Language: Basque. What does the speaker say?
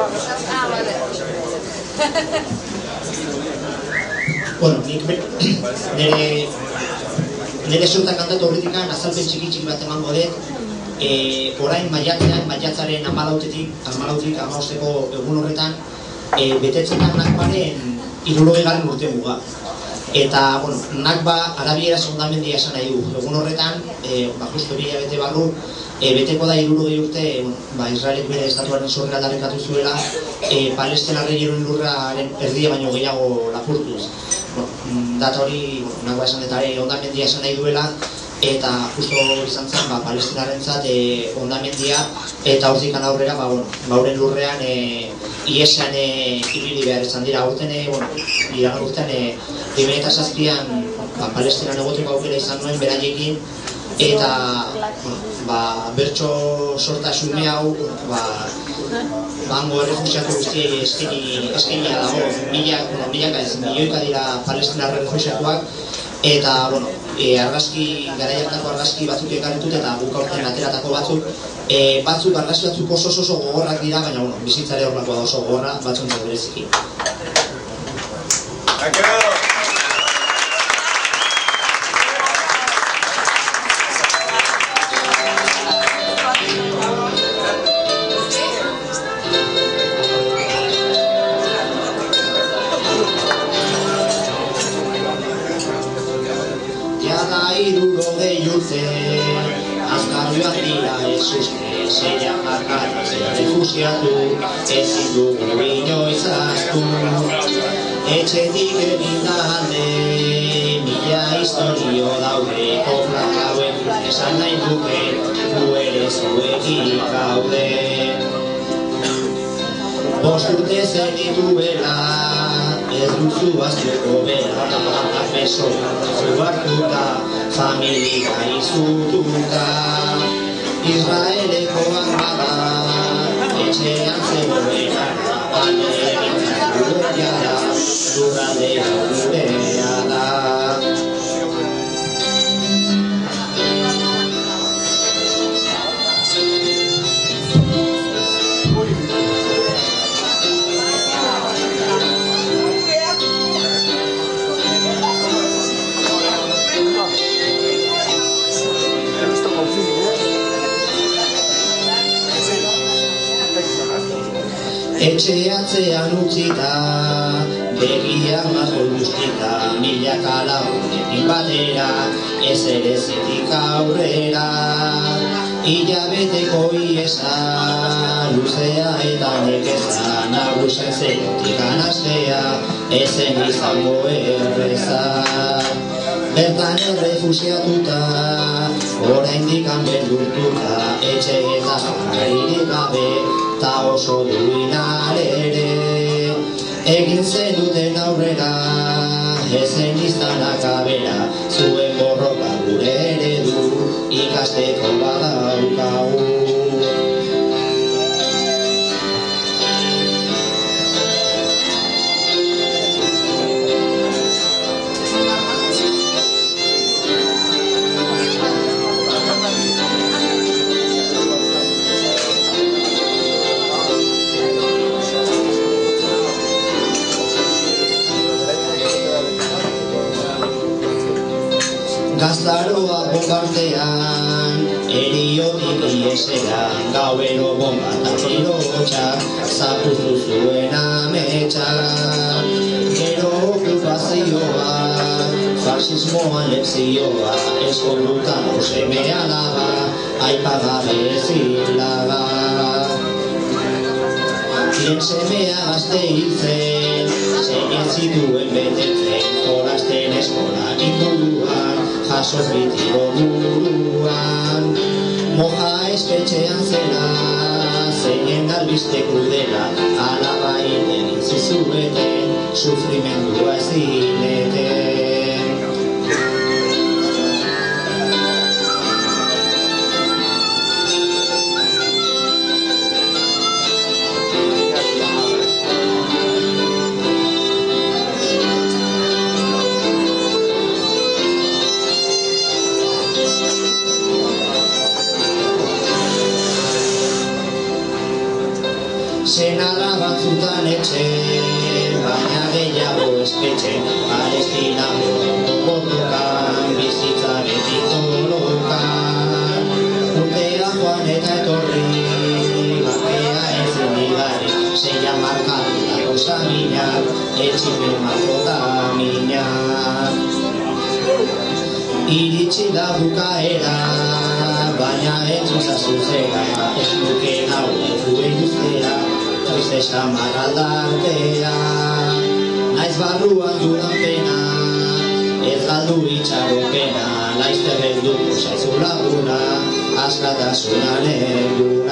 Bueno, nik nire zurtan kantatu horretikan azalpen txiki bat emango dut. Orain maiatzaren 14-tik 15-eko egun horretan betetzen da Nakbaren 60. urte muga. Eta, bueno, Nakba arabiera hondamendia esan nahi du. Egun horretan, justo 2 hilabete barru, beteko da 60 urte, Israelek bere estatuaren sorrera aldarrikatu zuela, Palestinarrei lurraren erdia baino gehiago lapurtuz. Data hori, Nakba esan eta hondamendia esan nahi duela, eta justo izan zen Palestinarrentzat hondamendia, eta hortik aurrera, bauren lurrean iesean ibili behar izan dira. Aurten, iragan urtean 2007an Palestinan egoteko aukera izan nuen beraiekin, eta bertso sorta xume hau hango errefuxiatu guztiei eskenia dago. Milioika dira Palestinar errefuxiatuak, eta garai hartako argazki batzuk ekarritut eta guk aurten ateratako batzuk argazki batzuk oso gogorrak dira, baina bizitzare horlakoa da oso gogorra, batzuntzat bereziki. Azkarioak dira ez uste, zeiak markatzen refusiatu, ezin dugu inoiz ahaztu. Etxetik egin alde, 1000 historio daude, oplak hauek esan nahi duke, gu ere zuekin gaude. 5 urte zenituela, ez duzu aztuko bera, beso zu hartuta, familia izututa. Israeleko bada, etxean zegoela, alde egintzen gurea da, lurraldea gurea da. Etxe atzean utzita, begiak mazo guztita, 1000 lagunekin batera, ez ere zetik aurrera. Hilabeteko iesa, luzea eta nekeza, nagusen zerotik anastea, ezen izango erreza. Bertan errefusiatuta, oraindik beldurtuta, etxe eta jarririk gabe, ta oso duinar ere. Egin zenuten aurrera, ezen iztanak abera, zuen borroka gure eredu, ikasteko badaukagu. Gaztaroa bombardean, eriotik iesean, gauero bomba eta tirotxak, zapuztu zuen ametxak. Gero okupazioa, faxismoan lekzioa, eskonduta seme alaba, aipagabe ezilaba. Hien semea gazte hiltzen, zein zituen betetzen, jolasten eskola inguruan, jaso bitiro buruan. Moja espetxean zela, zeinen albiste krudela, alaba egin zizueten, sufrimendua ez dineten. Sena Gerra batzutan etxe, baina gehiago espetxe, Palestinako borrokan, bizitzaretik kolokan. Urtea joan eta etorri, bakea ezen igari, zeia markatu gauza minak, etxipen markota minak. Iritsi da bukaera, baina entzun zazuzera, ez duken hau duen guztea, triste xamar aldartea. Naiz barruan dudan pena, ez galdu itxaropena, laizte belduko zaizu laguna, askatasunan eguna.